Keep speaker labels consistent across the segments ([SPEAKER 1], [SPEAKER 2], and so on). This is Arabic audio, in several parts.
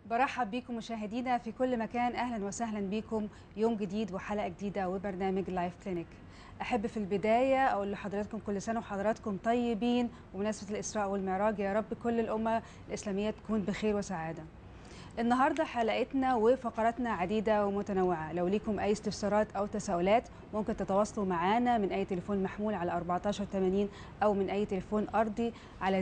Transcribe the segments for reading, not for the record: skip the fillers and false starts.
[SPEAKER 1] برحب بيكم مشاهدينا في كل مكان. أهلا وسهلا بيكم يوم جديد وحلقة جديدة وبرنامج لايف كلينيك. أحب في البداية أقول لحضراتكم كل سنة وحضراتكم طيبين، وبمناسبة الإسراء والمعراج يا رب كل الأمة الإسلامية تكون بخير وسعادة. النهاردة حلقتنا وفقراتنا عديدة ومتنوعة. لو ليكم أي استفسارات أو تساؤلات ممكن تتواصلوا معنا من أي تليفون محمول على 1480 أو من أي تليفون أرضي على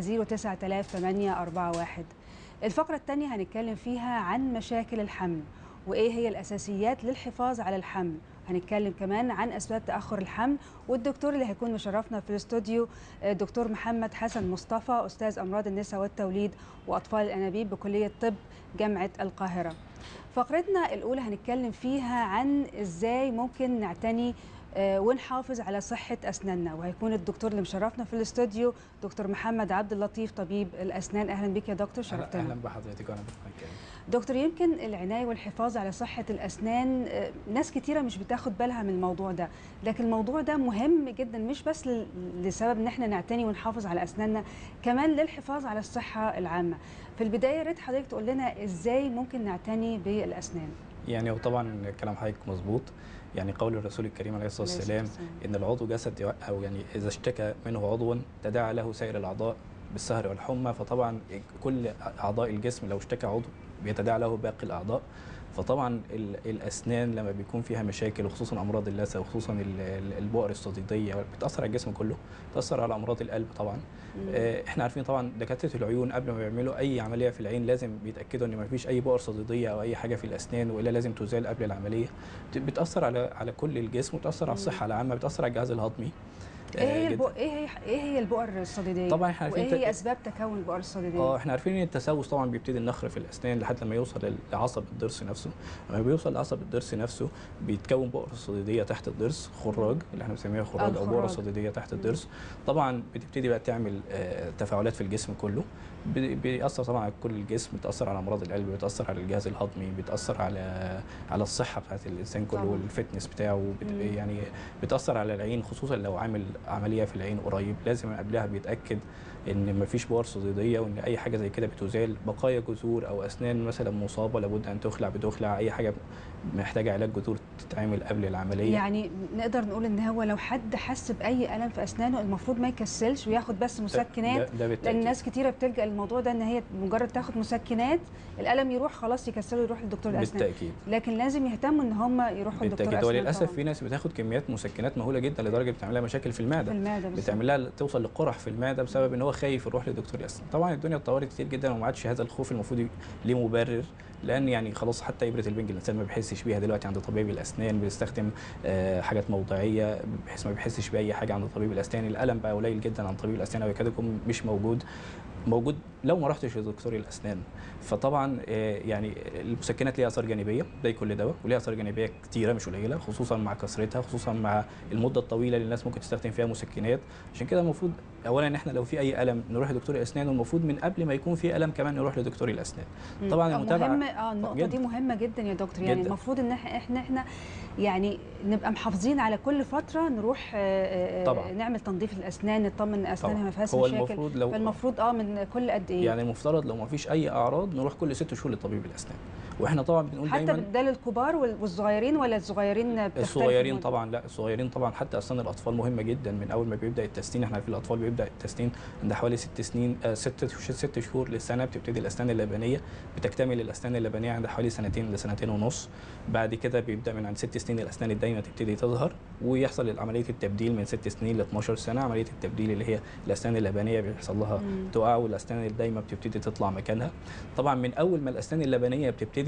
[SPEAKER 1] 0900841. الفقرة الثانية هنتكلم فيها عن مشاكل الحمل وإيه هي الأساسيات للحفاظ على الحمل. هنتكلم كمان عن أسباب تأخر الحمل، والدكتور اللي هيكون مشرفنا في الاستوديو دكتور محمد حسن مصطفى، أستاذ أمراض النساء والتوليد وأطفال الأنابيب بكلية طب جامعة القاهرة. فقرتنا الأولى هنتكلم فيها عن إزاي ممكن نعتني ونحافظ على صحة أسناننا، وهيكون الدكتور اللي مشرفنا في الاستوديو دكتور محمد عبد اللطيف طبيب الأسنان. أهلا بك يا دكتور، شرفتنا.
[SPEAKER 2] أهلا بحضرتك وأنا بفهمك.
[SPEAKER 1] دكتور، يمكن العناية والحفاظ على صحة الأسنان ناس كتيرة مش بتاخد بالها من الموضوع ده، لكن الموضوع ده مهم جدا، مش بس لسبب ان احنا نعتني ونحافظ على أسناننا، كمان للحفاظ على الصحة العامة. في البداية يا ريت حضرتك تقول لنا ازاي ممكن نعتني بالأسنان.
[SPEAKER 2] يعني وطبعا كلام حضرتك مظبوط. يعني قول الرسول الكريم عليه الصلاة والسلام إن العضو جسد، أو يعني إذا اشتكى منه عضو تداعى له سائر الأعضاء بالسهر والحمى. فطبعا كل أعضاء الجسم لو اشتكى عضو بيتداعى له باقي الأعضاء. فطبعا الأسنان لما بيكون فيها مشاكل، وخصوصا أمراض اللثة وخصوصا البؤر الصديدية، بتأثر على الجسم كله، بتأثر على أمراض القلب طبعا. احنا عارفين طبعا دكاترة العيون قبل ما بيعملوا أي عملية في العين لازم بيتأكدوا إن ما فيش أي بؤر صديدية أو أي حاجة في الأسنان، وإلا لازم تزال قبل العملية. بتأثر على كل الجسم، وتأثر على الصحة العامة، بتأثر على الجهاز الهضمي.
[SPEAKER 1] ايه هي البؤر الصديديه؟
[SPEAKER 2] طبعا احنا عارفين
[SPEAKER 1] وايه هي اسباب تكون البؤر الصديديه؟
[SPEAKER 2] احنا عارفين ان التسوس طبعا بيبتدي النخر في الاسنان لحد لما يوصل لعصب الضرس نفسه. لما بيوصل لعصب الضرس نفسه بيتكون بؤر صديديه تحت الضرس، خراج اللي احنا بنسميها خراج او بؤره صديديه تحت الضرس. طبعا بتبتدي بقى تعمل تفاعلات في الجسم كله، بيأثر طبعا على كل الجسم، بتأثر على امراض القلب، بتأثر على الجهاز الهضمي، بتأثر على الصحه بتاعت الانسان كله والفتنس بتاعه. يعني بتأثر على العين، خصوصا لو عامل عمليه في العين قريب لازم قبلها بيتأكد ان مفيش بؤر صديديه، وان اي حاجه زي كده بتزال. بقايا جذور او اسنان مثلا مصابه لابد ان بتخلع. اي حاجه محتاجه علاج جذور تتعمل قبل العمليه.
[SPEAKER 1] يعني نقدر نقول ان هو لو حد حس باي الم في اسنانه المفروض ما يكسلش وياخد بس مسكنات، لان ناس كتيره بتلجا للموضوع ده ان هي مجرد تاخد مسكنات الالم يروح خلاص يكسلوا يروح لدكتور الاسنان.
[SPEAKER 2] بالتاكيد.
[SPEAKER 1] لكن لازم يهتموا ان هم يروحوا لدكتور الاسنان.
[SPEAKER 2] وللاسف في ناس بتاخد كميات مسكنات مهوله جدا لدرجه بتعمل لها مشاكل في المعده. بتعمل لها توصل لقرح في المعده بسبب ان هو خايف يروح لدكتور الاسنان. طبعا الدنيا اتطورت كتير جدا وما عادش هذا الخوف المفروض ليه مبرر، لان يعني خلاص حتى ابره البنج الانسان ما بيحسش بيها دلوقتي عند طبيب الاسنان. بنستخدم حاجات موضعيه بحيث ما بيحسش باي حاجه عند طبيب الاسنان. الالم بقى قليل جدا عند طبيب الاسنان او يكاد يكون مش موجود لو ما رحتش لدكتور الاسنان. فطبعا يعني المسكنات ليها اثار جانبيه زي كل دواء، وليها اثار جانبيه كتيره مش قليله، خصوصا مع كثرتها، خصوصا مع المده الطويله اللي الناس ممكن تستخدم فيها مسكنات. عشان كده المفروض اولا ان احنا لو في اي الم نروح لدكتور الاسنان، والمفروض من قبل ما يكون في الم كمان نروح لدكتور الاسنان.
[SPEAKER 1] طبعا المتابعه النقطه دي مهمه جدا يا دكتور. يعني المفروض ان احنا يعني نبقى محافظين على كل فتره نروح نعمل تنظيف الاسنان، نطمن ان اسنانها ما فيهاش مشاكل. فالمفروض من كل قد ايه؟
[SPEAKER 2] يعني المفترض لو ما فيش اي اعراض نروح كل 6 شهور لطبيب الاسنان. واحنا طبعا بنقول
[SPEAKER 1] حتى
[SPEAKER 2] دايما
[SPEAKER 1] ده للكبار والصغيرين، ولا الصغيرين
[SPEAKER 2] الصغيرين طبعا لا، الصغيرين طبعا. حتى اسنان الاطفال مهمه جدا من اول ما بيبدا التسنين. احنا في الاطفال بيبدا التسنين عند حوالي 6 شهور لسنه بتبتدي الاسنان اللبنيه، بتكتمل الاسنان اللبنيه عند حوالي 2 لسنتين ونص. بعد كده بيبدا من عند 6 سنين الاسنان الدايمه تبتدي تظهر، ويحصل عمليه التبديل من 6 سنين ل 12 سنه. عمليه التبديل اللي هي الاسنان اللبنيه بيحصل لها تقع، والاسنان الدايمه بتبتدي تطلع مكانها. طبعا من اول ما الاسنان اللبنيه بتبتدي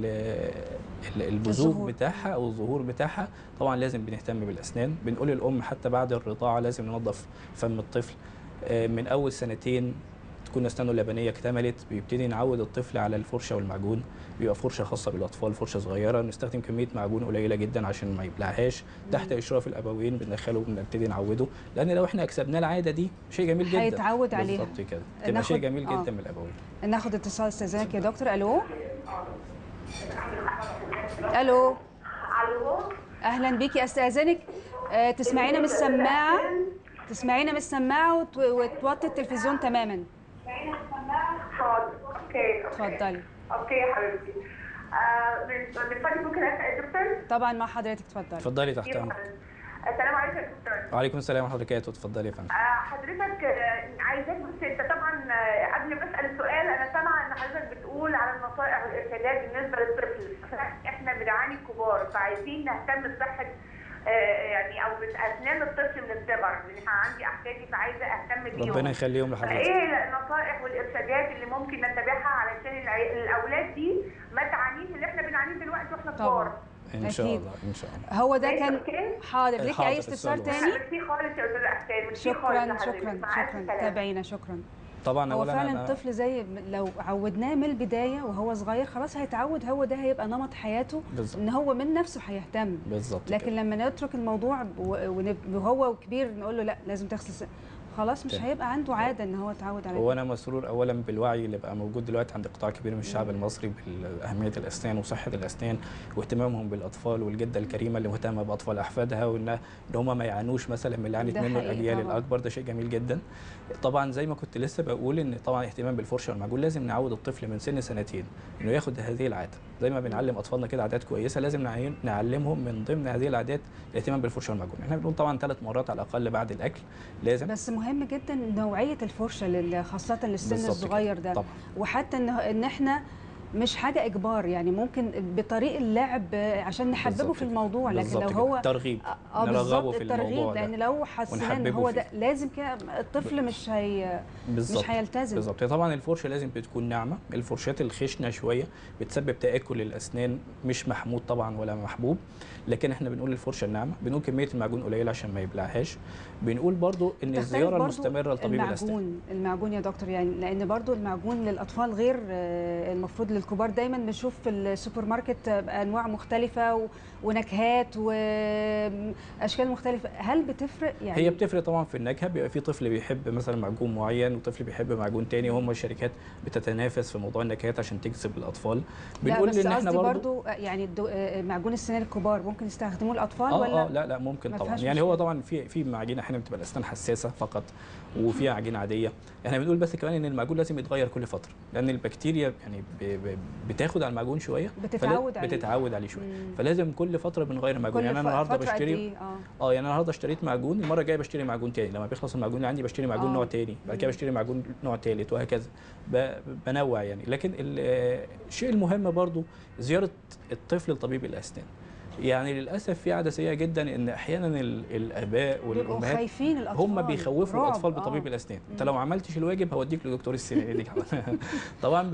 [SPEAKER 2] البزوغ بتاعها او الظهور بتاعها، طبعا لازم بنهتم بالاسنان. بنقول للام حتى بعد الرضاعه لازم ننظف فم الطفل. من اول سنتين تكون اسنانه اللبنيه اكتملت، بيبتدي نعود الطفل على الفرشه والمعجون. بيبقى فرشه خاصه بالاطفال، فرشه صغيره، نستخدم كميه معجون قليله جدا عشان ما يبلعهاش، تحت اشراف الابوين بندخله وبنبتدي نعوده، لان لو احنا اكسبناه العاده دي شيء جميل جدا
[SPEAKER 1] هيتعود عليها
[SPEAKER 2] بالظبط كده، تبقى شيء جميل جدا من الابوين.
[SPEAKER 1] ناخد اتصال استاذنك يا دكتور. الو الو اهلا بيكي، استاذنك تسمعينا من السماعه، وتوطي التلفزيون تماما.
[SPEAKER 3] حاضر اوكي.
[SPEAKER 1] اتفضلي.
[SPEAKER 3] اوكي يا حبيبتي. من فضلك ممكن اسال الدكتور؟
[SPEAKER 1] طبعا مع حضرتك، اتفضلي.
[SPEAKER 2] اتفضلي تحت امرك.
[SPEAKER 3] السلام عليكم يا دكتور.
[SPEAKER 2] وعليكم السلام ورحمه الله وبركاته. اتفضلي يا فندم.
[SPEAKER 3] حضرتك عايزاك، بس انت طبعا قبل ما اسال السؤال انا سامعه ان حضرتك بتقول على النصائح والارشادات بالنسبه للطفل. احنا بنعاني الكبار، فعايزين نهتم بصحه يعني او باسنان الطفل من الصغر، لان عندي احفادي فعايزه اهتم بيهم.
[SPEAKER 2] ربنا يخليهم لحضرتك.
[SPEAKER 3] ايه النصائح والارشادات اللي ممكن نتبعها علشان الاولاد دي ما تعانيش اللي احنا بنعانيه دلوقتي واحنا كبار؟
[SPEAKER 2] ان شاء الله ان شاء الله.
[SPEAKER 1] هو ده كان حاضر. ليكي اي استفسار تاني؟
[SPEAKER 3] ميرسي خالص يا استاذ احسان.
[SPEAKER 1] شكرا شكرا شكرا. تابعينا. شكرا.
[SPEAKER 2] طبعا
[SPEAKER 1] هو فعلا الطفل زي لو عودناه من البدايه وهو صغير خلاص هيتعود، هو ده هيبقى نمط حياته. بالزبط. ان هو من نفسه هيهتم.
[SPEAKER 2] بالظبط.
[SPEAKER 1] لكن كده. لما نترك الموضوع وهو كبير نقول له لا لازم تغسل خلاص مش هيبقى عنده عاده ان هو يتعود عليه.
[SPEAKER 2] هو انا مسرور اولا بالوعي اللي بقى موجود دلوقتي عند قطاع كبير من الشعب المصري باهميه الاسنان وصحه الاسنان واهتمامهم بالاطفال، والجده الكريمه اللي مهتمه باطفال احفادها، وان هم ما يعانوش مثلا من اللي عانت منه الاجيال الاكبر. ده شيء جميل جدا. طبعا زي ما كنت لسه بقول ان طبعا اهتمام بالفرشه والمعجون، لازم نعود الطفل من سن سنتين انه ياخد هذه العاده. زي ما بنعلم اطفالنا كده عادات كويسه، لازم نعلمهم من ضمن هذه العادات الاهتمام بالفرشه والمعجون. احنا بنقول طبعا 3 مرات على الاقل بعد الاكل لازم.
[SPEAKER 1] بس مهم جدا نوعيه الفرشه خاصه للسن الصغير ده. طبعا. وحتى ان احنا مش حاجه اجبار، يعني ممكن بطريق اللعب عشان نحببه في الموضوع. لكن لو هو
[SPEAKER 2] ترغيب نرغبه في الموضوع ده،
[SPEAKER 1] لان لو حسينا ان هو ده لازم كده الطفل مش هيلتزم.
[SPEAKER 2] بالظبط. طبعا الفرشه لازم بتكون ناعمه. الفرشات الخشنه شويه بتسبب تاكل الاسنان، مش محمود طبعا ولا محبوب. لكن احنا بنقول الفرشه الناعمه، بنقول كميه المعجون قليله عشان ما يبلعهاش. بنقول برضو ان الزياره المستمره لطبيب الاسنان.
[SPEAKER 1] المعجون يا دكتور، يعني لان برضو المعجون للاطفال غير المفروض للكبار. دايما بنشوف في السوبر ماركت انواع مختلفه ونكهات واشكال مختلفه. هل بتفرق؟ يعني
[SPEAKER 2] هي بتفرق طبعا في النكهه. بيبقى في طفل بيحب مثلا معجون معين وطفل بيحب معجون تاني، وهم الشركات بتتنافس في موضوع النكهات عشان تجذب الاطفال.
[SPEAKER 1] بنقول ان احنا برضو يعني معجون السنان الكبار ممكن يستخدموه الاطفال ولا
[SPEAKER 2] لا ممكن طبعا. يعني هو طبعا في معاجين احيانا بتبقى الاسنان حساسه فقط، وفي عجينه عاديه. احنا بنقول بس كمان ان المعجون لازم يتغير كل فتره، لان البكتيريا يعني بتاخد على المعجون شويه، بتتعود عليه شويه. فلازم كل فتره بنغير المعجون. يعني انا النهارده بشتري يعني انا النهارده اشتريت معجون، المره الجايه بشتري معجون تاني. لما بيخلص المعجون اللي عندي بشتري معجون نوع تاني، بعد كده بشتري معجون نوع تالت وهكذا. بنوع يعني. لكن الشيء المهم برضو زياره الطفل لطبيب الاسنان. يعني للاسف في عاده سيئه جدا ان احيانا الاباء والامهات
[SPEAKER 1] خايفين الاطفال،
[SPEAKER 2] هم بيخوفوا الاطفال بطبيب الاسنان. انت لو ما عملتش الواجب هوديك لدكتور السنان. طبعا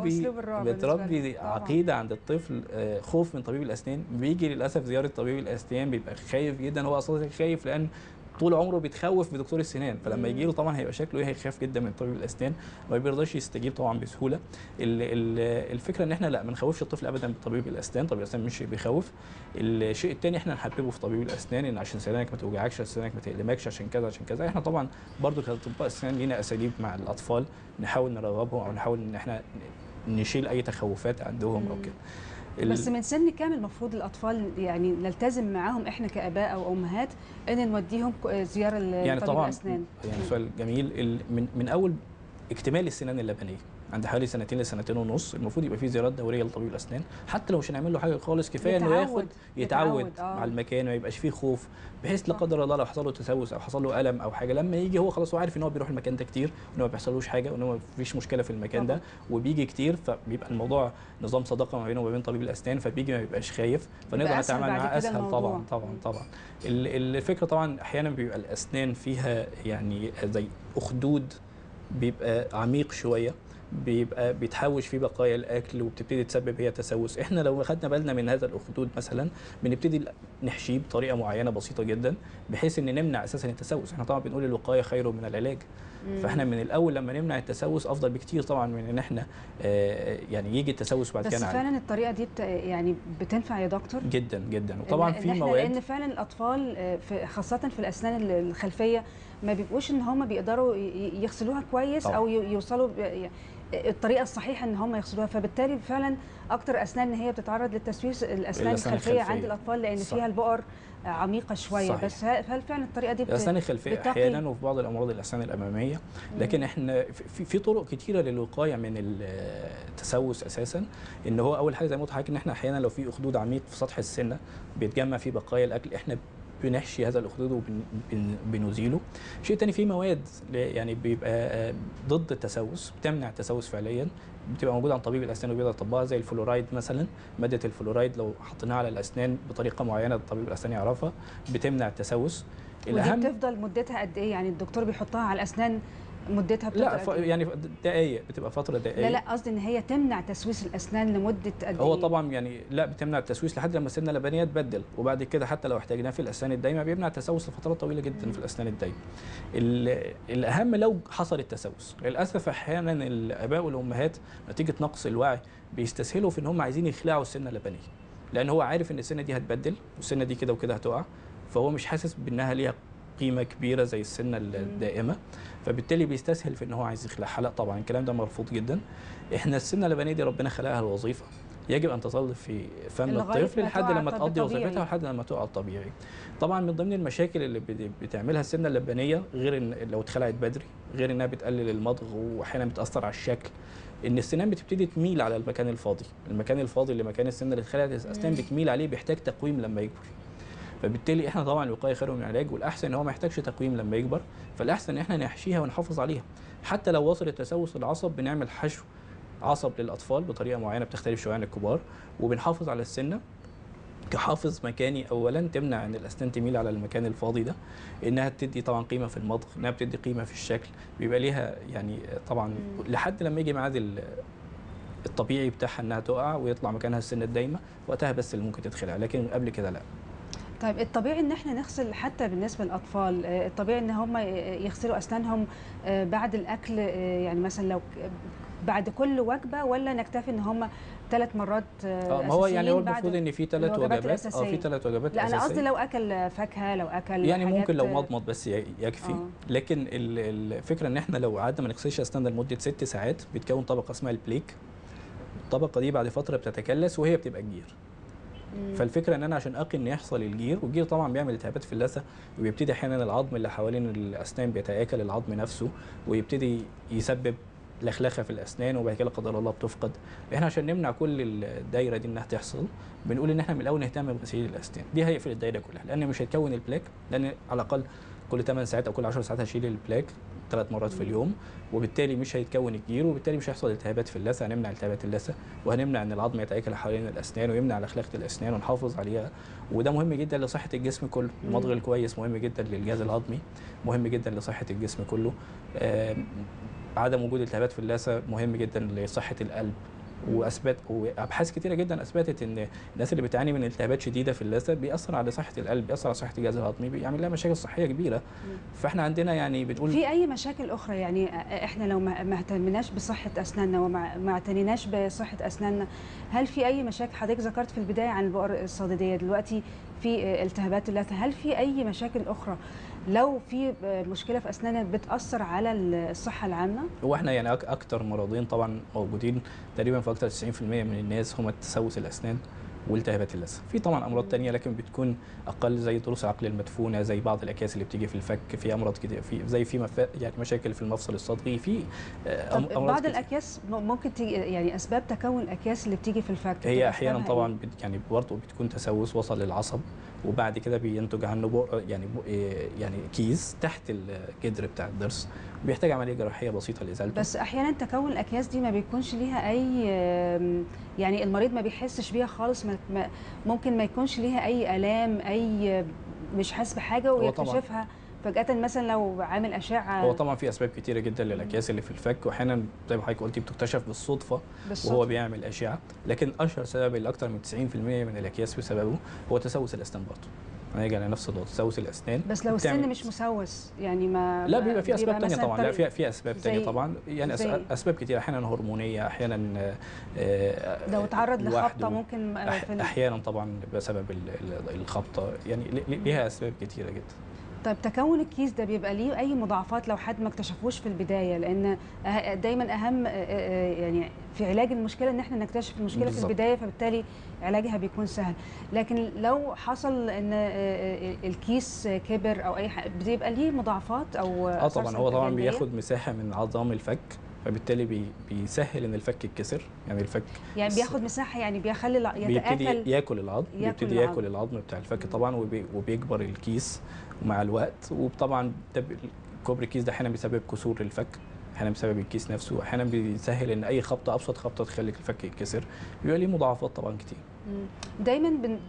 [SPEAKER 2] بتربي عقيده عند الطفل، خوف من طبيب الاسنان. بيجي للاسف زياره طبيب الاسنان بيبقى خايف جدا. هو اصلا خايف لان طول عمره بيتخوف بدكتور السنان، فلما يجي له طبعا هيبقى شكله هيخاف جدا من طبيب الاسنان، ما بيرضاش يستجيب طبعا بسهوله. الفكره ان احنا لا ما نخوفش الطفل ابدا بطبيب الاسنان. طبيب الاسنان مش بيخوف. الشيء الثاني احنا نحببه في طبيب الاسنان، ان عشان سنانك ما توجعكش، عشان سنانك ما تألمكش، عشان كذا عشان كذا. احنا طبعا برضو كاطباء اسنان لينا اساليب مع الاطفال نحاول نرغبهم او نحاول ان احنا نشيل اي تخوفات عندهم او كده.
[SPEAKER 1] بس من سن كام المفروض الاطفال يعني نلتزم معاهم احنا كاباء او امهات ان نوديهم زياره لطبيب الاسنان؟
[SPEAKER 2] يعني سؤال جميل. من اول اكتمال السنان اللبنيه عند حوالي 2 لسنتين ونص المفروض يبقى في زيارات دوريه لطبيب الاسنان، حتى لو مش هنعمل له حاجه خالص. كفايه انه يتعود مع المكان، ما يبقاش فيه خوف، بحيث لا قدر الله لو حصل له تسوس او حصل له الم او حاجه، لما يجي هو خلاص هو عارف ان هو بيروح المكان ده كتير، وان ما بيحصلوش حاجه، وان هو ما فيش مشكله في المكان ده، وبيجي كتير. فبيبقى الموضوع نظام صداقه ما بينه وما بين طبيب الاسنان، فبيجي ما بيبقاش خايف، فنقدر نتعامل معاه اسهل. طبعا الفكره طبعا احيانا بيبقى الاسنان فيها يعني زي اخدود بيبقى عميق شويه، بيبقى بيتحوش فيه بقايا الاكل وبتبتدي تسبب هي تسوس. احنا لو خدنا بالنا من هذا الاخدود مثلا بنبتدي نحشيه بطريقه معينه بسيطه جدا بحيث ان نمنع اساسا التسوس. احنا طبعا بنقول الوقايه خير من العلاج. فاحنا من الاول لما نمنع التسوس افضل بكتير طبعا من ان احنا يعني يجي التسوس بعد كده.
[SPEAKER 1] بس فعلا الطريقه دي يعني بتنفع يا دكتور
[SPEAKER 2] جدا جدا. وطبعا في مواد،
[SPEAKER 1] لان فعلا الاطفال خاصه في الاسنان الخلفيه ما بيبقوش ان هم بيقدروا يغسلوها كويس طبعا. او يوصلوا الطريقه الصحيحه ان هم يغسلوها، فبالتالي فعلا اكتر اسنان ان هي بتتعرض للتسويس الاسنان الخلفيه عند الاطفال، لان صح. فيها البؤر عميقه شويه.
[SPEAKER 2] صحيح.
[SPEAKER 1] بس هل فعلا الطريقه دي
[SPEAKER 2] الاسنان الخلفيه احيانا وفي بعض الامراض الاسنان الاماميه، لكن احنا في طرق كتيره للوقايه من التسوس اساسا. ان هو اول حاجه زي ما قلت لحضرتك ان احنا احيانا لو في اخدود عميق في سطح السنه بيتجمع فيه بقايا الاكل، احنا بنحشي هذا الاخدود وبنزيله. شيء تاني، في مواد يعني بيبقى ضد التسوس، بتمنع التسوس فعليا، بتبقى موجوده عند طبيب الاسنان وبيقدر يطبقها، زي الفلورايد مثلا. ماده الفلورايد لو حطيناها على الاسنان بطريقه معينه الطبيب الاسنان يعرفها بتمنع التسوس.
[SPEAKER 1] ودي بتفضل مدتها قد ايه؟ يعني الدكتور بيحطها على الاسنان مدتها بتفضل
[SPEAKER 2] لا يعني دقائق، بتبقى فتره دقائق.
[SPEAKER 1] لا قصدي ان هي تمنع تسويس الاسنان لمده قد ايه؟
[SPEAKER 2] هو طبعا يعني لا بتمنع التسويس لحد لما السنه اللبنيه تبدل، وبعد كده حتى لو احتاجناه في الاسنان الدايمه بيمنع التسوس لفترات طويله جدا في الاسنان الدايمه. الاهم لو حصل التسوس، للاسف احيانا الاباء والامهات نتيجه نقص الوعي بيستسهلوا في ان هم عايزين يخلعوا السنه اللبنيه، لان هو عارف ان السنه دي هتبدل والسنه دي كده وكده هتقع، فهو مش حاسس بانها ليها قيمه كبيره زي السنه الدائمه، فبالتالي بيستسهل في ان هو عايز يخلعها. لا طبعا الكلام ده مرفوض جدا. احنا السنه اللبنيه دي ربنا خلقها الوظيفه، يجب ان تظل في فم الطفل لحد لما تقضي وظيفتها ولحد لما تقع الطبيعي. طبعا من ضمن المشاكل اللي بتعملها السنه اللبنيه، غير ان لو اتخلعت بدري، غير انها بتقلل المضغ واحيانا بتاثر على الشكل، ان السنان بتبتدي تميل على المكان الفاضي. المكان الفاضي اللي مكان السنه اللي اتخلعت الاسنان بتميل عليه، بيحتاج تقويم لما يكبر. فبالتالي احنا طبعا الوقايه خير من العلاج، والاحسن ان هو ما يحتاجش تقويم لما يكبر، فالاحسن ان احنا نحشيها ونحافظ عليها. حتى لو وصل التسوس للعصب بنعمل حشو عصب للاطفال بطريقه معينه بتختلف شويه عن الكبار، وبنحافظ على السنه كحافظ مكاني اولا، تمنع ان الاسنان تميل على المكان الفاضي ده، انها بتدي طبعا قيمه في المضغ، انها بتدي قيمه في الشكل، بيبقى ليها يعني طبعا لحد لما يجي ميعاد الطبيعي بتاعها انها تقع ويطلع مكانها السنه الدايمه، وقتها بس اللي ممكن تتخلع، لكن قبل كده لا.
[SPEAKER 1] طيب الطبيعي ان احنا نغسل حتى بالنسبه للاطفال، الطبيعي ان هم يغسلوا اسنانهم بعد الاكل، يعني مثلا لو بعد كل وجبه، ولا نكتفي ان هم 3 مرات
[SPEAKER 2] ما هو يعني هو المفروض ان في 3 وجبات، في 3 وجبات
[SPEAKER 1] لا
[SPEAKER 2] اساسيه.
[SPEAKER 1] انا قصدي لو اكل فاكهه، لو اكل
[SPEAKER 2] يعني
[SPEAKER 1] حاجات
[SPEAKER 2] ممكن لو مضمض بس يكفي. لكن الفكره ان احنا لو قعدنا ما نغسلش اسناننا لمده 6 ساعات بيتكون طبقه اسمها البليك. الطبقه دي بعد فتره بتتكلس وهي بتبقى جير. فالفكره ان انا عشان اقي ان يحصل الجير، والجير طبعا بيعمل التهابات في اللثه، وبيبتدي احيانا العظم اللي حوالين الاسنان بيتاكل العظم نفسه، ويبتدي يسبب لخلخه في الاسنان، وبعد كده لا قدر الله بتفقد. احنا عشان نمنع كل الدايره دي انها تحصل بنقول ان احنا من الاول نهتم بغسيل الاسنان. دي هيقفل الدايره كلها، لان مش هيتكون البلاك، لان على الاقل كل 8 ساعات او كل 10 ساعات هشيل البلاك 3 مرات في اليوم، وبالتالي مش هيتكون الجير، وبالتالي مش هيحصل التهابات في اللثه. هنمنع التهابات اللثه، وهنمنع ان العظم يتاكل حوالين الاسنان، ويمنع لخلخه الاسنان، ونحافظ عليها. وده مهم جدا لصحه الجسم كله. المضغ الكويس مهم جدا للجهاز الهضمي، مهم جدا لصحه الجسم كله. عدم وجود التهابات في اللثه مهم جدا لصحه القلب. وابحاث كتيره جدا اثبتت ان الناس اللي بتعاني من التهابات شديده في اللثه بيأثر على صحه القلب، بيأثر على صحه الجهاز الهضمي، بيعمل لها مشاكل صحيه كبيره. فاحنا عندنا يعني بنقول
[SPEAKER 1] في اي مشاكل اخرى، يعني احنا لو ما اهتمناش بصحه اسناننا وما اعتنيناش بصحه اسناننا، هل في اي مشاكل؟ حضرتك ذكرت في البدايه عن البؤر الصديديه، دلوقتي في التهابات اللثه، هل في اي مشاكل اخرى لو في مشكله في اسناننا بتاثر على الصحه العامه؟
[SPEAKER 2] هو احنا يعني اكتر مرضين طبعا موجودين تقريبا في اكتر 90% من الناس هم تسوس الاسنان والتهابات اللثه. في طبعا امراض ثانيه لكن بتكون اقل، زي ضروس العقل المدفونه، زي بعض الاكياس اللي بتيجي في الفك، في امراض كتير، في يعني مشاكل في المفصل الصدغي، في
[SPEAKER 1] امراض بعض الاكياس ممكن تيجي، يعني اسباب تكون الاكياس اللي بتيجي في الفك
[SPEAKER 2] هي احيانا طبعا يعني برضه بتكون تسوس وصل للعصب، وبعد كده بينتج عنه يعني كيس تحت الجدر بتاع الضرس، بيحتاج عمليه جراحيه بسيطه لازالته.
[SPEAKER 1] بس احيانا تكون الاكياس دي ما بيكونش ليها اي، يعني المريض ما بيحسش بيها خالص، ممكن ما يكونش ليها اي الام، اي مش حاسس بحاجه، ويكتشفها فجأة مثلا لو عامل أشعة.
[SPEAKER 2] هو طبعا في أسباب كتيرة جدا للأكياس اللي في الفك، وأحيانا زي ما حضرتك قلتي بتكتشف بالصدفة وهو بيعمل أشعة، لكن أشهر سبب اللي أكتر من 90% من الأكياس بسببه هو تسوس الأسنان برضه. هنرجع لنفس النقطة، تسوس الأسنان.
[SPEAKER 1] بس لو السن مش مسوس يعني ما
[SPEAKER 2] لا، بيبقى في أسباب تانية طبعا، لا في أسباب تانية طبعا، يعني أسباب كتيرة، أحيانا هرمونية، أحيانا
[SPEAKER 1] لو اتعرض لخبطة ممكن
[SPEAKER 2] أحيانا طبعا بسبب الخبطة، يعني ليها أسباب كتيرة جدا.
[SPEAKER 1] طيب تكون الكيس ده بيبقى ليه اي مضاعفات لو حد ما اكتشفوش في البدايه؟ لان دايما اهم يعني في علاج المشكله ان احنا نكتشف المشكله بالزبط. في البدايه، فبالتالي علاجها بيكون سهل. لكن لو حصل ان الكيس كبر او اي حاجه، بيبقى ليه مضاعفات او
[SPEAKER 2] طبعا هو طبعا بياخد مساحه من عظام الفك، فبالتالي بيسهل ان الفك يتكسر. يعني الفك
[SPEAKER 1] يعني بياخد مساحه، يعني بيخلي
[SPEAKER 2] بيبتدي ياكل العظم، بيبتدي ياكل العظم بتاع الفك طبعا، وبيكبر الكيس مع الوقت. وطبعا كبر الكيس ده احيانا بيسبب كسور الفك، احيانا بسبب الكيس نفسه، احيانا بيسهل ان اي خبطه، ابسط خبطه تخلي الفك يتكسر. بيبقى ليه مضاعفات طبعا كتير.
[SPEAKER 1] دايما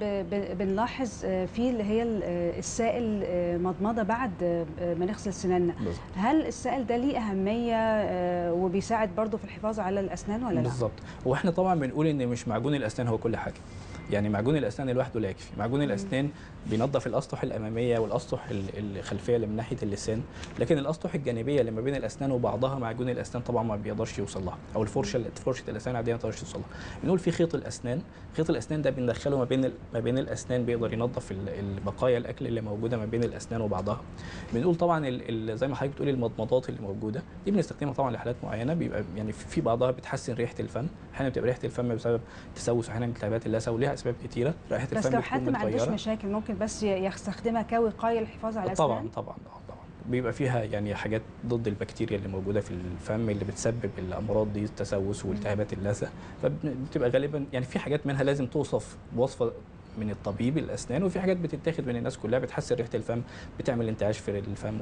[SPEAKER 1] بنلاحظ في اللي هي السائل مضمضه بعد ما نغسل سناننا. هل السائل ده ليه اهميه وبيساعد برضه في الحفاظ على الاسنان ولا لا؟
[SPEAKER 2] بالظبط. واحنا طبعا بنقول ان مش معجون الاسنان هو كل حاجه، يعني معجون الاسنان لوحده لا يكفي. معجون الاسنان بينظف الاسطح الاماميه والاسطح الخلفيه اللي من ناحيه اللسان، لكن الاسطح الجانبيه اللي ما بين الاسنان وبعضها معجون الاسنان طبعا ما بيقدرش يوصل لها، او فرشه الاسنان العاديه ما تقدرش توصل لها. بنقول في خيط الاسنان. خيط الاسنان ده بندخله ما بين الاسنان، بيقدر ينظف البقايا الاكل اللي موجوده ما بين الاسنان وبعضها. بنقول طبعا زي ما حضرتك بتقولي المضمضات اللي موجوده دي بنستخدمها طبعا لحالات معينه، بيبقى يعني في بعضها بتحسن ريحه الفم، احيانا بتبقى ريحه الفم بسبب تسوس، احيانا التهابات اللثه، وليها اسباب كتيره. رائحه الفم
[SPEAKER 1] بس لو حد ما عندوش مشاكل ممكن بس يستخدمها كوقايه للحفاظ على الاسنان؟
[SPEAKER 2] طبعا بيبقى فيها يعني حاجات ضد البكتيريا اللي موجوده في الفم اللي بتسبب الامراض دي، التسوس والتهابات اللثه. فبتبقى غالبا يعني في حاجات منها لازم توصف بوصفه من الطبيب الاسنان، وفي حاجات بتتاخد من الناس كلها بتحسن ريحه الفم، بتعمل انتعاش في الفم.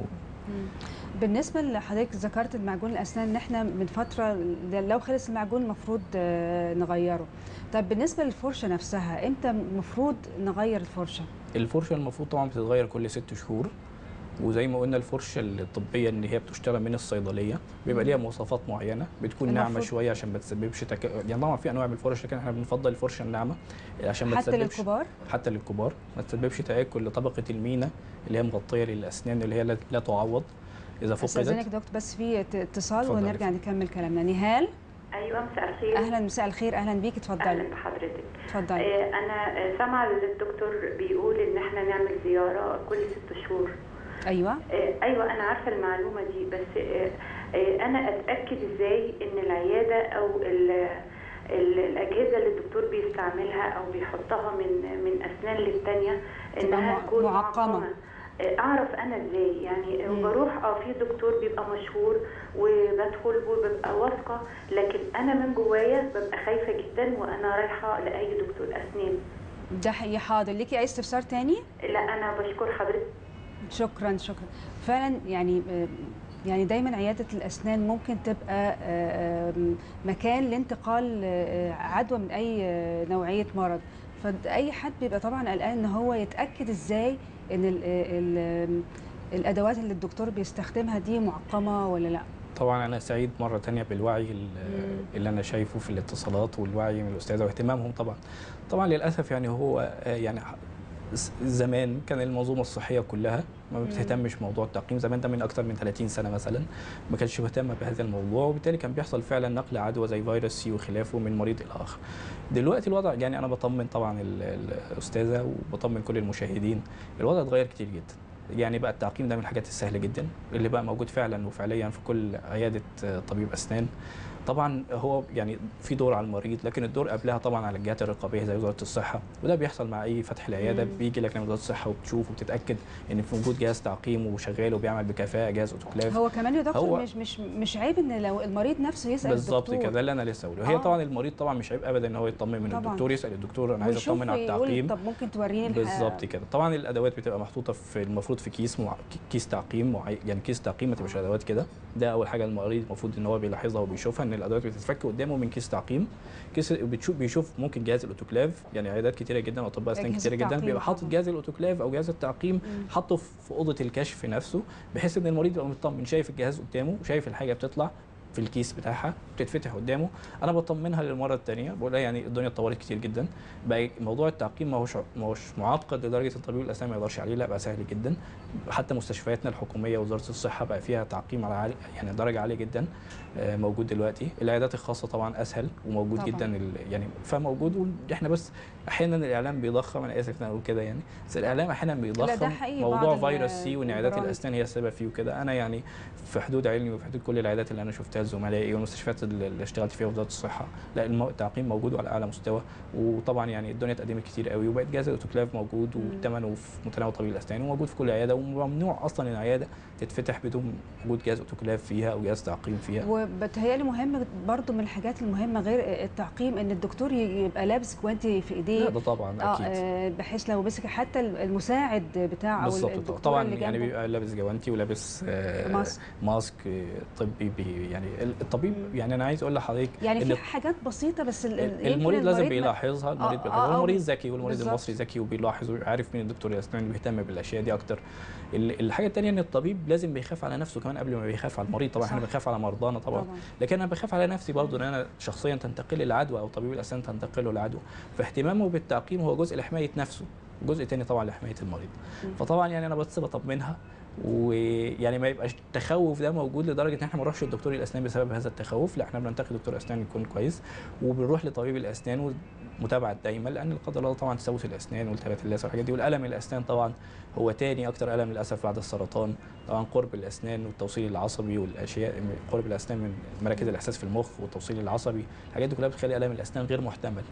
[SPEAKER 1] بالنسبه لحضرتك ذكرت المعجون الاسنان ان احنا من فتره لو خلص المعجون المفروض نغيره. طب بالنسبه للفرشه نفسها امتى المفروض نغير الفرشه؟
[SPEAKER 2] الفرشه المفروض طبعا بتتغير كل 6 شهور. وزي ما قلنا الفرشه الطبيه ان هي بتشترى من الصيدليه، بيبقى ليها مواصفات معينه، بتكون ناعمه شويه عشان ما تسببش يعني طبعا في انواع من الفرش، لكن احنا بنفضل الفرشه الناعمه عشان ما تسببش حتى للكبار ما تسببش تاكل لطبقه المينا اللي هي مغطيه للاسنان اللي هي لا تعوض اذا فقدت.
[SPEAKER 1] استاذنك دكتور بس في اتصال ونرجع نكمل كلامنا. نهال.
[SPEAKER 3] ايوه مساء الخير.
[SPEAKER 1] اهلا مساء الخير، اهلا بيكي، اتفضلي.
[SPEAKER 3] اهلا بحضرتك.
[SPEAKER 1] اتفضلي.
[SPEAKER 3] انا سامعه الدكتور بيقول ان احنا نعمل زياره كل 6 شهور.
[SPEAKER 1] ايوه
[SPEAKER 3] ايوه انا عارفه المعلومه دي، بس انا اتاكد ازاي ان العياده او الاجهزه اللي الدكتور بيستعملها او بيحطها من اسنان للثانيه انها تكون معقمه؟ اعرف انا ازاي يعني؟ بروح في دكتور بيبقى مشهور وبدخل وببقى واثقه، لكن انا من جوايا ببقى خايفه جدا وانا رايحه لاي دكتور اسنان.
[SPEAKER 1] ده حقيقي. حاضر، ليكي اي استفسار تاني؟
[SPEAKER 3] لا انا بشكر حضرتك.
[SPEAKER 1] شكرا فعلا. يعني دايما عياده الاسنان ممكن تبقى مكان لانتقال عدوى من اي نوعيه مرض، فاي حد بيبقى طبعا قلقان ان هو يتاكد ازاي ان الادوات اللي الدكتور بيستخدمها دي معقمه ولا لا.
[SPEAKER 2] طبعا انا سعيد مره ثانيه بالوعي اللي انا شايفه في الاتصالات، والوعي من الاستاذه واهتمامهم. طبعا للاسف يعني هو يعني زمان كان المنظومه الصحيه كلها ما بتهتمش موضوع التعقيم. زمان ده من اكثر من 30 سنه مثلا ما كانش مهتمه بهذا الموضوع، وبالتالي كان بيحصل فعلا نقل عدوى زي فيروس سي وخلافه من مريض الى اخر. دلوقتي الوضع يعني انا بطمن طبعا الاستاذه وبطمن كل المشاهدين، الوضع اتغير كتير جدا. يعني بقى التعقيم ده من الحاجات السهله جدا اللي بقى موجود فعلا وفعليا في كل عياده طبيب اسنان. طبعا هو يعني في دور على المريض، لكن الدور قبلها طبعا على الجهات الرقابيه زي وزاره الصحه، وده بيحصل مع اي فتح العياده. بيجي لك وزاره الصحه وبتشوف وبتتاكد ان في وجود جهاز تعقيم وشغال وبيعمل بكفاءه، جهاز اوتوكلاف.
[SPEAKER 1] هو كمان يا دكتور مش عيب ان لو المريض نفسه يسال الدكتور؟
[SPEAKER 2] بالظبط كده اللي انا لسه هقوله. هي طبعا المريض طبعا مش عيب ابدا ان هو يطمن من الدكتور، يسال الدكتور انا عايز اطمن على التعقيم.
[SPEAKER 1] طب ممكن توريني
[SPEAKER 2] بالظبط كده. طبعا الادوات بتبقى محطوطه في المفروض في كيس تعقيم يعني كيس تعقيم، ما تبقاش ادوات كده. ده اول حاجه المريض المفروض ان هو بيلاحظها وبيشوفها، ان الادوات بتتفك قدامه من كيس تعقيم. كيس بيشوف ممكن جهاز الاوتوكلاف، يعني عيادات كتيره جدا واطباء اسنان كتيره جدا بيبقى حاطط جهاز الاوتوكلاف او جهاز التعقيم حاطه في اوضه الكشف نفسه، بحيث ان المريض يبقى مطمن شايف الجهاز قدامه وشايف الحاجه بتطلع في الكيس بتاعها بتتفتح قدامه. انا بطمنها للمره الثانيه بقول لها يعني الدنيا اتطورت كتير جدا، بقى موضوع التعقيم ما هوش معقد لدرجه الطبيب الاسنان ما يقدرش عليه، لا بقى سهل جدا. حتى مستشفياتنا الحكوميه ووزاره الصحه بقى فيها تعقيم على عالي يعني درجه عاليه جدا موجود دلوقتي. العيادات الخاصه طبعا اسهل وموجود طبعا. جدا يعني فموجود. احنا بس احيانا الاعلام بيضخم، انا اسف ان اقول كده يعني، بس الاعلام احيانا بيضخم موضوع فيروس سي وان عيادات الاسنان هي السبب فيه وكده. انا يعني في حدود علمي وفي حدود كل العيادات اللي انا شفتها زملائي والمستشفيات اللي اشتغلت فيها وزاره الصحه، لا التعقيم موجود وعلى اعلى مستوى. وطبعا يعني الدنيا اتقدمت كتير قوي وبقت جهاز الاوتوكلاف موجود وثمنه في متناول طبيب الاسنان وموجود في كل عياده، وممنوع اصلا العياده تتفتح بدون وجود جهاز اوتوكلاف فيها او جهاز تعقيم فيها.
[SPEAKER 1] وبتهيألي مهم برضو من الحاجات المهمه غير التعقيم ان الدكتور يبقى لابس جوانتي في ايديه.
[SPEAKER 2] لا ده طبعا اكيد،
[SPEAKER 1] بحيث لو مسك حتى المساعد بتاعه او الدكتور
[SPEAKER 2] طبعا
[SPEAKER 1] اللي
[SPEAKER 2] يعني بيبقى لابس جوانتي ولابس ماسك طبي يعني الطبيب. يعني انا عايز اقول لحضرتك
[SPEAKER 1] يعني في حاجات بسيطه بس
[SPEAKER 2] المريض لازم بيلاحظها. المريض والمريض ذكي، والمريض
[SPEAKER 1] بالزبط.
[SPEAKER 2] المصري ذكي وبيلاحظ وعارف مين الدكتور الاسنان اللي بيهتم بالاشياء دي اكتر. الحاجه الثانيه ان الطبيب لازم بيخاف على نفسه كمان قبل ما بيخاف على المريض. طبعا احنا بنخاف على مرضانا طبعا، لكن انا بخاف على نفسي برضه ان انا شخصيا تنتقل لي العدوى او طبيب الاسنان تنتقل له العدوى. فاهتمامه بالتعقيم هو جزء لحمايه نفسه، جزء تاني طبعا لحمايه المريض. فطبعا يعني انا بس بطمنها، ويعني ما يبقاش التخوف ده موجود لدرجه ان احنا ما نروحش لدكتور الاسنان بسبب هذا التخوف. لا احنا بننتقي دكتور اسنان يكون كويس وبنروح لطبيب الاسنان متابعه دايما، لان لا قدر الله طبعا تسوس الاسنان والتهابات اللثه والحاجات دي، والالم الاسنان طبعا هو تاني اكتر الم للاسف بعد السرطان. طبعا قرب الاسنان والتوصيل العصبي والاشياء، قرب الاسنان من مراكز الاحساس في المخ والتوصيل العصبي، الحاجات دي كلها بتخلي الم الاسنان غير محتمل.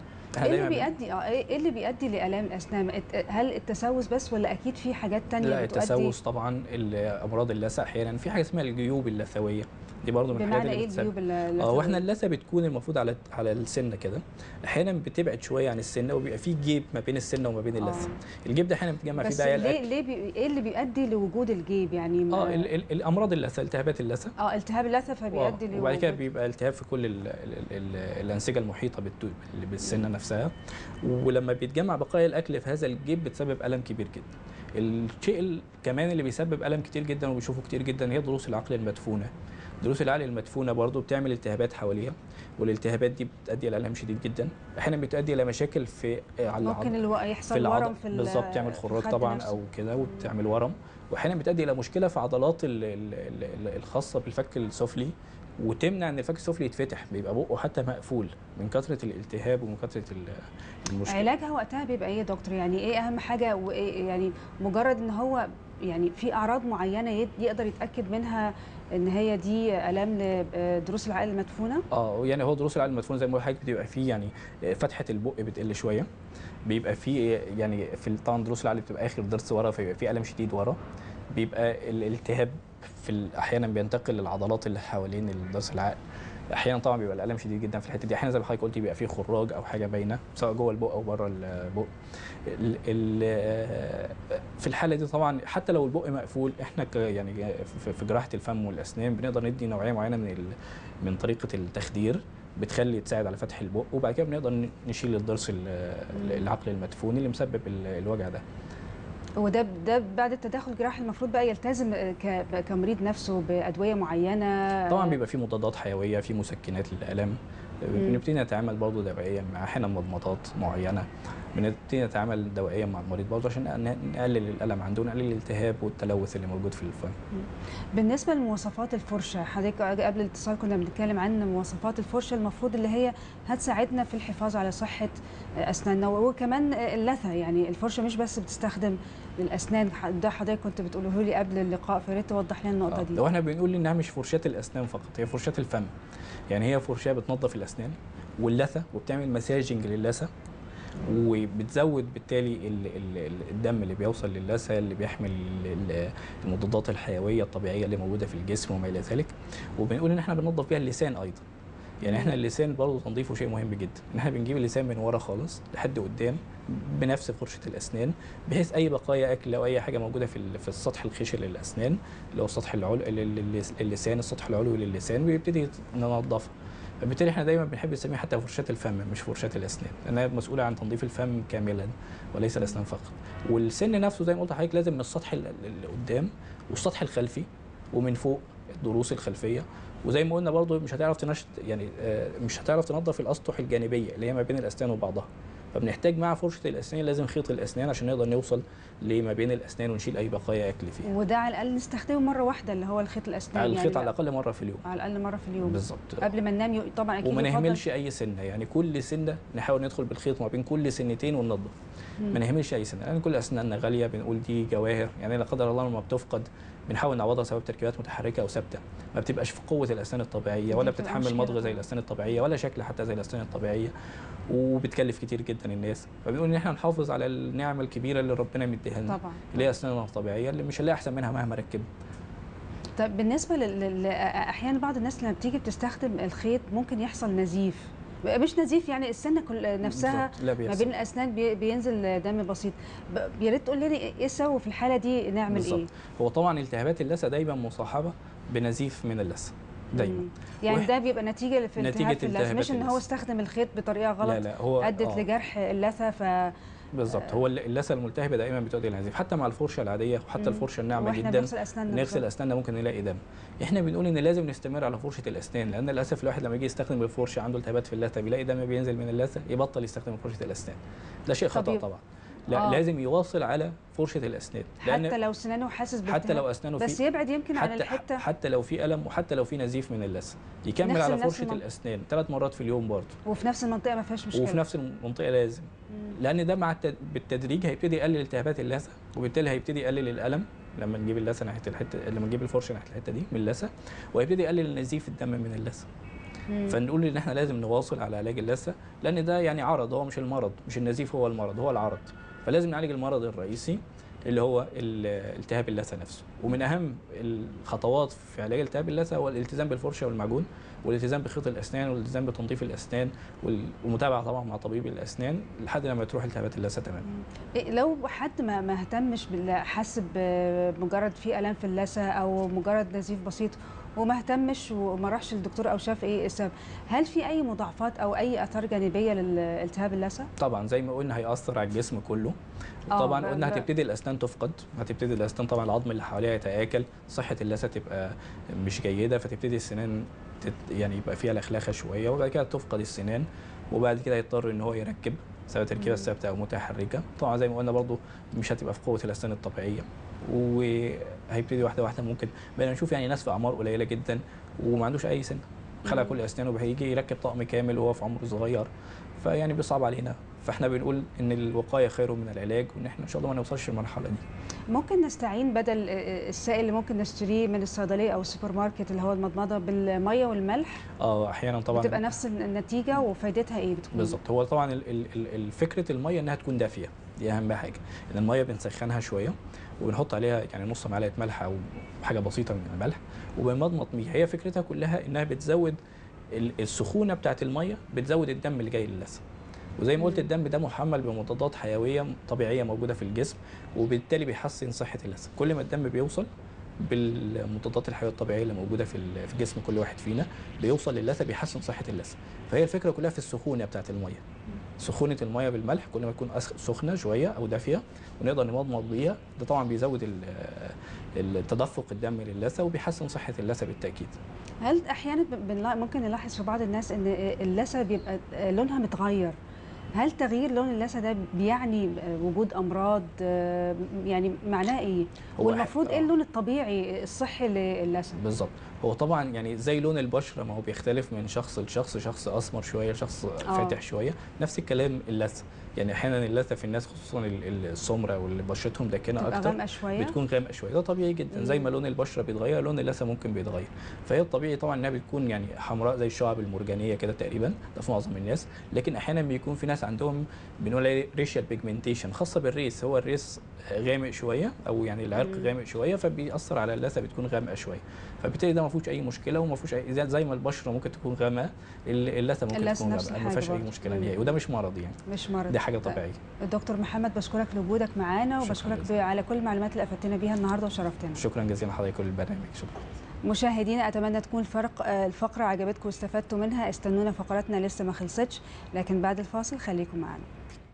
[SPEAKER 1] ايه اللي بيؤدي لالام الاسنان؟ هل التسوس بس ولا اكيد في حاجات ثانيه
[SPEAKER 2] لا التسوس طبعا، امراض اللثه احيانا في حاجه اسمها الجيوب اللثويه، دي برضه من الحاجات اللي
[SPEAKER 1] بتسبب. بمعنى ايه
[SPEAKER 2] واحنا اللثه بتكون المفروض على السنه كده، احيانا بتبعد شويه عن السنه وبيبقى في جيب ما بين السنه وما بين اللثه. الجيب ده احيانا بتجمع فيه بقى
[SPEAKER 1] ايه اللي بيؤدي لوجود الجيب يعني؟
[SPEAKER 2] الامراض اللثه، التهابات اللثه.
[SPEAKER 1] التهاب اللثه فبيؤدي لوجود،
[SPEAKER 2] وبعد كده بيبقى التهاب في كل الانسجه المحيطه بالسنه نفسها، ولما بيتجمع بقايا الاكل في هذا الجيب بتسبب الم كبير جدا. الشيء كمان اللي بيسبب الم كتير جدا وبيشوفه كتير جدا هي ضروس العقل المدفونه. ضروس العقل المدفونه برضو بتعمل التهابات حواليها، والالتهابات دي بتؤدي الى الم شديد جدا، احيانا بتؤدي الى مشاكل في
[SPEAKER 1] ممكن يحصل ورم في
[SPEAKER 2] بالظبط، تعمل خراج طبعا نفسه او كده وبتعمل ورم، واحيانا بتؤدي الى مشكله في عضلات الخاصه بالفك السفلي وتمنع ان الفك السفلي يتفتح، بيبقى بقه حتى مقفول من كثره الالتهاب ومن كثره المشكله.
[SPEAKER 1] علاجها وقتها بيبقى ايه يا دكتور؟ يعني ايه اهم حاجه؟ وايه يعني مجرد ان هو يعني في اعراض معينه يقدر يتاكد منها ان هي دي الام لضروس العقل المدفونه؟
[SPEAKER 2] يعني هو ضروس العقل المدفونه زي ما بقول لحضرتك بتبقى فيه يعني فتحه البق بتقل شويه، بيبقى فيه يعني في طبعا ضروس العقل بتبقى اخر ضرس ورا فيبقى فيه الم شديد ورا، بيبقى الالتهاب احيانا بينتقل للعضلات اللي حوالين ضرس العقل، احيانا طبعا بيبقى الالم شديد جدا في الحته دي، احيانا زي ما حضرتك قلتي بيبقى فيه خراج او حاجه باينه سواء جوه البق او بره البق. في الحاله دي طبعا حتى لو البق مقفول احنا يعني في جراحه الفم والاسنان بنقدر ندي نوعيه معينه من طريقه التخدير بتخلي تساعد على فتح البق، وبعد كده بنقدر نشيل الضرس العقل المدفون اللي مسبب الوجع ده.
[SPEAKER 1] وده بعد التدخل الجراحي المفروض بقى يلتزم كمريض نفسه بادويه معينه؟
[SPEAKER 2] طبعا بيبقى في مضادات حيويه، في مسكنات للالم، بنبتدي نتعامل برضه دوائيا مع احيانا مضمضات معينه، بنبتدي نتعامل دوائيا مع المريض برضه عشان نقلل الالم عنده ونقلل الالتهاب والتلوث اللي موجود في الفم.
[SPEAKER 1] بالنسبه لمواصفات الفرشه، حضرتك قبل الاتصال كنا بنتكلم عن مواصفات الفرشه المفروض اللي هي هتساعدنا في الحفاظ على صحه اسناننا وكمان اللثه. يعني الفرشه مش بس بتستخدم للاسنان، ده حضرتك كنت بتقوله لي قبل اللقاء، فياريت توضح لنا النقطه دي.
[SPEAKER 2] لو احنا بنقول انها مش فرشاه الاسنان فقط، هي فرشاه الفم، يعني هي فرشاه بتنظف الاسنان واللثه وبتعمل مساجنج للثه وبتزود بالتالي الدم اللي بيوصل للثه اللي بيحمل المضادات الحيويه الطبيعيه اللي موجوده في الجسم وما الى ذلك. وبنقول ان احنا بننظف بيها اللسان ايضا، يعني احنا اللسان برضه تنظيفه شيء مهم جدا، ان احنا بنجيب اللسان من ورا خالص لحد قدام بنفس فرشه الاسنان، بحيث اي بقايا اكل او اي حاجه موجوده في السطح الخشن للاسنان اللي هو السطح اللسان، السطح العلوي للسان، بيبتدي ننظفها. فبالتالي احنا دايما بنحب نسميها حتى فرشاه الفم مش فرشاه الاسنان، لانها مسؤوله عن تنظيف الفم كاملا وليس الاسنان فقط. والسن نفسه زي ما قلت لحضرتك لازم من السطح اللي قدام والسطح الخلفي ومن فوق الضروس الخلفيه وزي ما قلنا برضو مش هتعرف يعني مش هتعرف تنظف الاسطح الجانبيه اللي هي ما بين الاسنان وبعضها، فبنحتاج مع فرشه الاسنان لازم خيط الاسنان عشان نقدر نوصل لما بين الاسنان ونشيل اي بقايا اكل فيها.
[SPEAKER 1] وده على الاقل نستخدمه مره واحده اللي هو الخيط الاسنان،
[SPEAKER 2] على الخيط على الاقل مره في اليوم.
[SPEAKER 1] على الاقل مره في اليوم
[SPEAKER 2] بالظبط.
[SPEAKER 1] قبل ما ننام طبعا اكيد.
[SPEAKER 2] وما نهملش اي سنه، يعني كل سنه نحاول ندخل بالخيط ما بين كل سنتين وننظف. ما نهملش اي سنه، لان يعني كل اسناننا غاليه، بنقول دي جواهر، يعني لا قدر الله لما بتفقد بنحاول نعوضها سواء تركيبات متحركه او ثابته، ما بتبقاش في قوه الاسنان الطبيعيه ولا بتتحمل مضغ زي الاسنان الطبيعيه ولا شكل حتى زي الاسنان الطبيعيه، وبتكلف كتير جدا الناس. فبنقول ان احنا نحافظ على النعمه الكبيره اللي ربنا مديها لنا
[SPEAKER 1] طبعا،
[SPEAKER 2] اللي هي اسناننا الطبيعيه اللي مش هنلاقي احسن منها مهما ركبنا.
[SPEAKER 1] طب بالنسبه احيانا بعض الناس لما بتيجي بتستخدم الخيط ممكن يحصل نزيف، مش نزيف يعني السنه نفسها ما بين الاسنان بينزل دم بسيط، يا ريت تقول لنا ايه السبب في الحاله دي نعمل بالزبط. ايه؟
[SPEAKER 2] هو طبعا التهابات اللثه دايما مصاحبه بنزيف من اللثه دايما،
[SPEAKER 1] يعني ده بيبقى نتيجه في التهاب في اللثه، مش ان هو استخدم الخيط بطريقه غلط
[SPEAKER 2] لا هو
[SPEAKER 1] ادت لجرح اللثه
[SPEAKER 2] بالظبط. هو اللثه الملتهبه دائما بتؤدي الى نزيف، حتى مع الفرشه العاديه وحتى الفرشه الناعمه جدا نغسل اسناننا ممكن نلاقي دم. احنا بنقول ان لازم نستمر على فرشه الاسنان، لان للاسف الواحد لما يجي يستخدم الفرشه عنده التهابات في اللثه بيلاقي دم بينزل من اللثه يبطل يستخدم فرشه الاسنان. ده شيء خطا طبعا. لا لازم يواصل على فرشه الاسنان،
[SPEAKER 1] حتى لو سنانه حاسس بالتهاب،
[SPEAKER 2] حتى لو اسنانه
[SPEAKER 1] بس يبعد يمكن عن الحته،
[SPEAKER 2] حتى لو في الم وحتى لو في نزيف من اللثه يكمل على فرشه الاسنان 3 مرات في اليوم برضه،
[SPEAKER 1] وفي نفس المنطقه ما فيهاش مشكله،
[SPEAKER 2] وفي نفس المنطقه لازم. لان ده مع بالتدريج هيبتدي يقلل التهابات اللثه، وبالتالي هيبتدي يقلل الالم لما نجيب اللثه ناحيه الحته، لما نجيب الفرشه ناحيه الحته دي من اللثه، وهيبتدي يقلل نزيف الدم من اللثه. فنقول ان احنا لازم نواصل على علاج اللثه، لان ده يعني عرض، هو مش المرض، مش النزيف هو المرض، هو العرض. فلازم نعالج المرض الرئيسي اللي هو التهاب اللثه نفسه. ومن اهم الخطوات في علاج التهاب اللثه هو الالتزام بالفرشه والمعجون، والالتزام بخيط الاسنان، والالتزام بتنظيف الاسنان، والمتابعه طبعا مع طبيب الاسنان لحد لما تروح التهابات اللثه تماما.
[SPEAKER 1] لو حد ما اهتمش حس بمجرد في الام في اللثه او مجرد نزيف بسيط وما اهتمش وما راحش للدكتور او شاف ايه السبب، هل في اي مضاعفات او اي اثار جانبيه للالتهاب اللثه؟
[SPEAKER 2] طبعا زي ما قلنا هيأثر على الجسم كله. طبعا قلنا هتبتدي الاسنان تفقد، هتبتدي الاسنان طبعا العظم اللي حواليها يتآكل، صحه اللثه تبقى مش جيده، فتبتدي السنان يعني يبقى فيها لخلخه شويه، وبعد كده تفقد السنان، وبعد كده يضطر ان هو يركب سواء تركيبه ثابته او متحركه. طبعا زي ما قلنا برضو مش هتبقى في قوه الاسنان الطبيعيه، وهيبتدي واحده واحده. ممكن بقينا نشوف يعني ناس في اعمار قليله جدا وما عندوش اي سن، خلع كل اسنانه وهيجي يركب طقم كامل وهو في عمر صغير، فيعني بيصعب علينا. فاحنا بنقول ان الوقايه خير من العلاج، وان احنا ان شاء الله ما نوصلش للمرحله دي.
[SPEAKER 1] ممكن نستعين بدل السائل اللي ممكن نشتريه من الصيدليه او السوبر ماركت اللي هو المضمضه بالميه والملح؟
[SPEAKER 2] احيانا طبعا
[SPEAKER 1] بتبقى نفس النتيجه، وفائدتها ايه بتكون؟
[SPEAKER 2] بالظبط. هو طبعا فكره الميه انها تكون دافيه، دي اهم حاجه. ان الميه بنسخنها شويه وبنحط عليها يعني نص معلقه ملح او حاجه بسيطه من الملح وبنمضمض بيها. هي فكرتها كلها انها بتزود السخونه بتاعه الميه، بتزود الدم اللي جاي للثه. وزي ما قلت الدم ده محمل بمضادات حيويه طبيعيه موجوده في الجسم، وبالتالي بيحسن صحه اللثه. كل ما الدم بيوصل بالمضادات الحيويه الطبيعيه اللي موجوده في جسم كل واحد فينا بيوصل للثه، بيحسن صحه اللثه. فهي الفكره كلها في السخونه بتاعه الميه. سخونه الميه بالملح كل ما تكون سخنه شويه او دافيه ونقدر نمضمض بيها، ده طبعا بيزود التدفق الدم للثه وبيحسن صحه اللثه بالتاكيد.
[SPEAKER 1] هل احيانا ممكن نلاحظ في بعض الناس ان اللثه بيبقى لونها متغير؟ هل تغيير لون اللثه ده بيعني وجود امراض؟ يعني معناه ايه؟ والمفروض ايه اللون الطبيعي الصحي للثه؟
[SPEAKER 2] بالظبط. هو طبعا يعني زي لون البشره ما هو بيختلف من شخص لشخص، شخص اسمر شويه، شخص فاتح شويه، نفس الكلام اللثه. يعني احيانا اللثه في الناس خصوصا السمراء واللي بشرتهم داكنه اكتر بتكون غامقه شويه، ده طبيعي جدا. زي ما لون البشره بيتغير لون اللثه ممكن بيتغير. فهي الطبيعي طبعا انها بتكون يعني حمراء زي الشعب المرجانيه كده تقريبا، ده في معظم الناس. لكن احيانا بيكون في ناس عندهم بنقول عليه ريشيال بيجمنتيشن خاصه بالريس، هو الريس غامق شويه او يعني العرق غامق شويه، فبيأثر على اللثه بتكون غامقه شويه. فبالتالي ده ما فيهوش اي مشكله وما فيهوش زي ما البشره ممكن تكون غامقه اللثه ممكن تكون غامقه، ما فيهاش اي مشكله نهائي، وده مش مرض يعني،
[SPEAKER 1] مش مرض،
[SPEAKER 2] دي حاجه طبيعيه.
[SPEAKER 1] دكتور محمد بشكرك لوجودك معانا، وبشكرك على كل المعلومات اللي افدتنا بيها النهارده وشرفتنا.
[SPEAKER 2] شكرا جزيلا لحضرتك وللبرنامج. شكرا.
[SPEAKER 1] مشاهدينا اتمنى تكون الفقره عجبتكم واستفدتوا منها. استنونا، فقراتنا لسه ما خلصتش، لكن بعد الفاصل خليكم معنا.